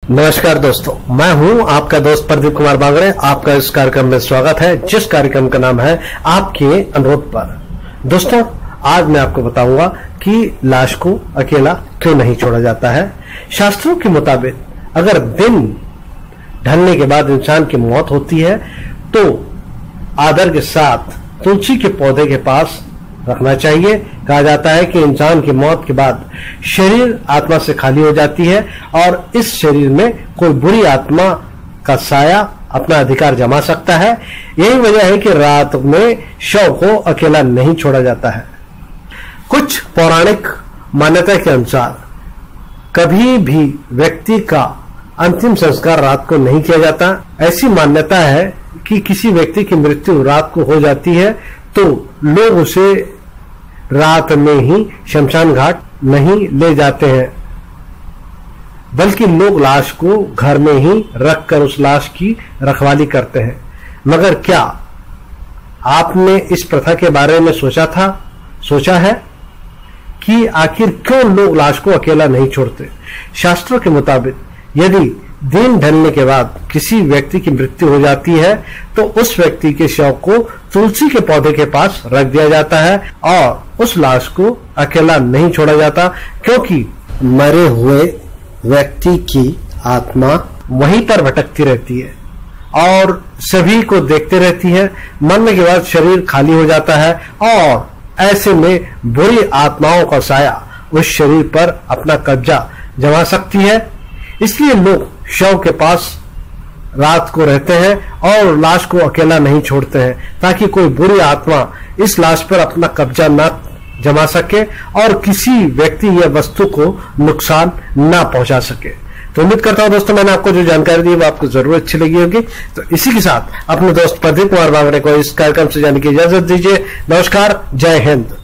नमस्कार दोस्तों, मैं हूं आपका दोस्त प्रदीप कुमार बांगड़े। आपका इस कार्यक्रम में स्वागत है, जिस कार्यक्रम का नाम है आपके अनुरोध पर। दोस्तों, आज मैं आपको बताऊंगा कि लाश को अकेला क्यों नहीं छोड़ा जाता है। शास्त्रों के मुताबिक अगर दिन ढलने के बाद इंसान की मौत होती है तो आदर के साथ तुलसी के पौधे के पास रखना चाहिए। कहा जाता है कि इंसान की मौत के बाद शरीर आत्मा से खाली हो जाती है और इस शरीर में कोई बुरी आत्मा का साया अपना अधिकार जमा सकता है। यही वजह है कि रात में शव को अकेला नहीं छोड़ा जाता है। कुछ पौराणिक मान्यता के अनुसार कभी भी व्यक्ति का अंतिम संस्कार रात को नहीं किया जाता। ऐसी मान्यता है कि किसी व्यक्ति की मृत्यु रात को हो जाती है तो लोग उसे रात में ही शमशान घाट नहीं ले जाते हैं, बल्कि लोग लाश को घर में ही रखकर उस लाश की रखवाली करते हैं। मगर क्या आपने इस प्रथा के बारे में सोचा है कि आखिर क्यों लोग लाश को अकेला नहीं छोड़ते? शास्त्रों के मुताबिक यदि दिन ढलने के बाद किसी व्यक्ति की मृत्यु हो जाती है तो उस व्यक्ति के शव को तुलसी के पौधे के पास रख दिया जाता है और उस लाश को अकेला नहीं छोड़ा जाता, क्योंकि मरे हुए व्यक्ति की आत्मा वहीं पर भटकती रहती है और सभी को देखते रहती है। मरने के बाद शरीर खाली हो जाता है और ऐसे में बुरी आत्माओं का साया उस शरीर पर अपना कब्जा जमा सकती है। इसलिए लोग शव के पास रात को रहते हैं और लाश को अकेला नहीं छोड़ते हैं, ताकि कोई बुरी आत्मा इस लाश पर अपना कब्जा न जमा सके और किसी व्यक्ति या वस्तु को नुकसान न पहुंचा सके। तो उम्मीद करता हूं दोस्तों, मैंने आपको जो जानकारी दी वो आपको जरूर अच्छी लगी होगी। तो इसी के साथ अपने दोस्त प्रदीप कुमार बांगड़े को इस कार्यक्रम से जाने की इजाजत दीजिए। नमस्कार, जय हिंद।